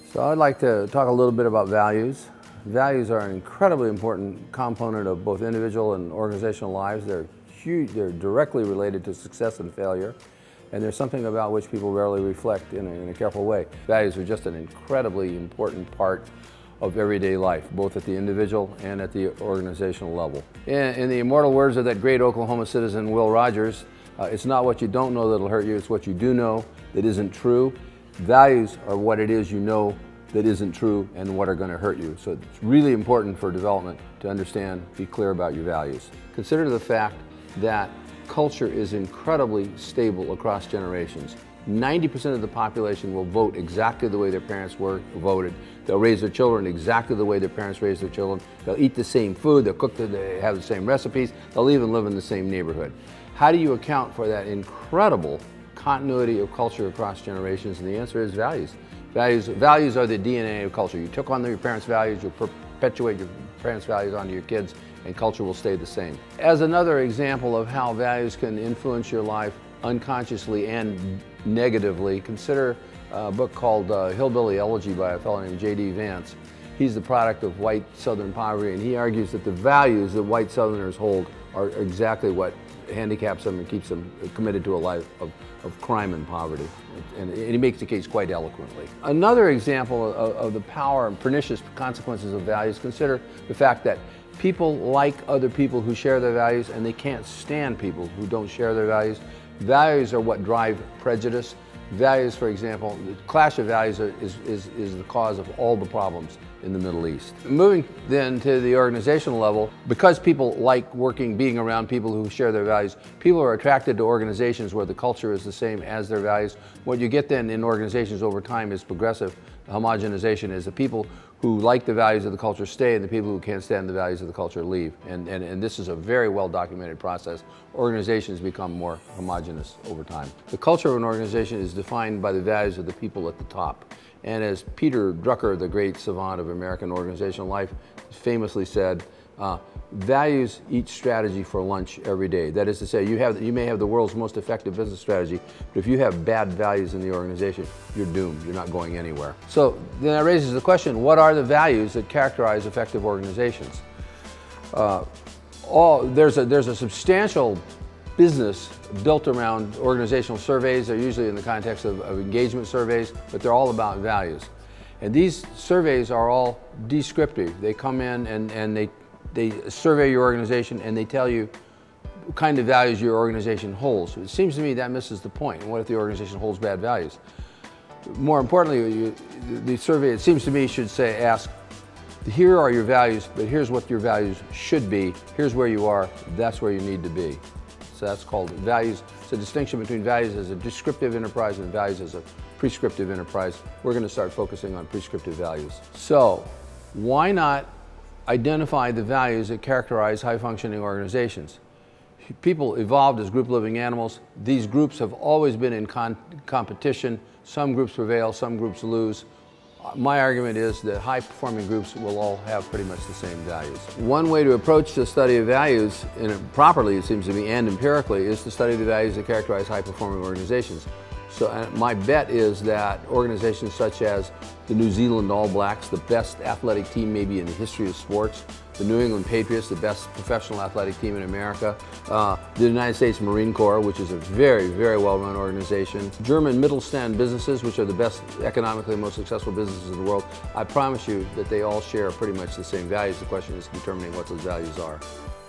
So I'd like to talk a little bit about values. Values are an incredibly important component of both individual and organizational lives. They're huge, they're directly related to success and failure, and there's something about which people rarely reflect in a careful way. Values are just an incredibly important part of everyday life, both at the individual and at the organizational level. In the immortal words of that great Oklahoma citizen, Will Rogers, it's not what you don't know that'll hurt you, it's what you do know that isn't true. Values are what it is you know that isn't true and what are going to hurt you. So it's really important for development to understand, be clear about your values. Consider the fact that culture is incredibly stable across generations. 90% of the population will vote exactly the way their parents voted. They'll raise their children exactly the way their parents raised their children. They'll eat the same food, they have the same recipes, they'll even live in the same neighborhood. How do you account for that incredible continuity of culture across generations? And the answer is values. Values are the DNA of culture. You took on your parents' values, you perpetuate your parents' values onto your kids, and culture will stay the same. As another example of how values can influence your life unconsciously and negatively, consider a book called Hillbilly Elegy by a fellow named J.D. Vance. He's the product of white Southern poverty, and he argues that the values that white Southerners hold are exactly what handicaps them and keeps them committed to a life of crime and poverty. And he makes the case quite eloquently. Another example of the power and pernicious consequences of values, consider the fact that people like other people who share their values, and they can't stand people who don't share their values. Values are what drive prejudice. Values, for example, the clash of values is the cause of all the problems in the Middle East. Moving then to the organizational level, because people like being around people who share their values, people are attracted to organizations where the culture is the same as their values. What you get then in organizations over time is progressive homogenization, is the people who like the values of the culture stay, and the people who can't stand the values of the culture leave. And this is a very well documented process. Organizations become more homogeneous over time. The culture of an organization is defined by the values of the people at the top. And as Peter Drucker, the great savant of American organizational life, famously said, values eat strategy for lunch every day. That is to say, you may have the world's most effective business strategy, but if you have bad values in the organization, you're doomed. You're not going anywhere. So then that raises the question, what are the values that characterize effective organizations? There's a substantial business built around organizational surveys. They're usually in the context of engagement surveys, but they're all about values. And these surveys are all descriptive. They come in and they survey your organization, and they tell you what kind of values your organization holds. It seems to me that misses the point. What if the organization holds bad values? More importantly, the survey, it seems to me, should ask, here are your values, but here's what your values should be. Here's where you are, that's where you need to be. So that's called values. It's a distinction between values as a descriptive enterprise and values as a prescriptive enterprise. We're going to start focusing on prescriptive values. So why not identify the values that characterize high-functioning organizations? People evolved as group-living animals. These groups have always been in competition. Some groups prevail, some groups lose. My argument is that high-performing groups will all have pretty much the same values. One way to approach the study of values, properly it seems to me, and empirically, is to study the values that characterize high-performing organizations. So my bet is that organizations such as the New Zealand All Blacks, the best athletic team maybe in the history of sports, the New England Patriots, the best professional athletic team in America, the United States Marine Corps, which is a very, very well-run organization, German Mittelstand businesses, which are the best, economically most successful businesses in the world. I promise you that they all share pretty much the same values. The question is determining what those values are.